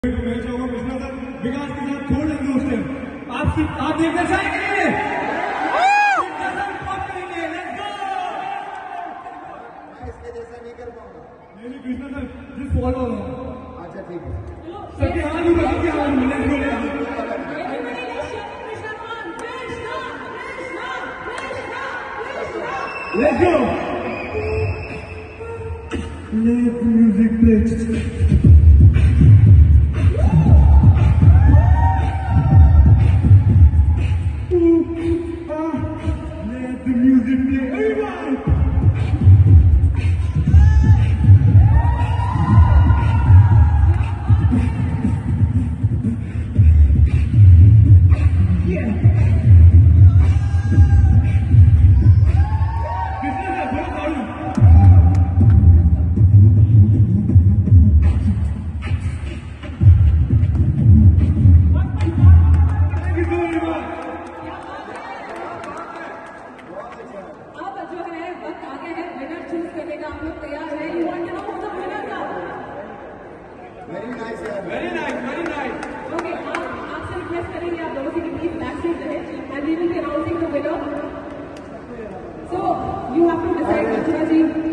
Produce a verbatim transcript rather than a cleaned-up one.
मैं चाहूंगा कृष्णा सर विकास के साथ छोड़ लेंगे उस टाइम आप आप देखना चाहेंगे इसके जैसा नहीं कर पाऊंगा। नहीं नहीं कृष्णा सर जिस फॉलो अच्छा ठीक है सबके हाथ ऊपर सबके हाथ मिले Let's go! Let music play. Let the music play. Everyone! Very nice, yeah. Very nice, very nice. Okay, आप आपसे रिक्वेस्ट करेंगे आप दोनों से कि प्लीज बैक स्टेज रहे and we will be announcing the winner. So you have to decide, Archana ji.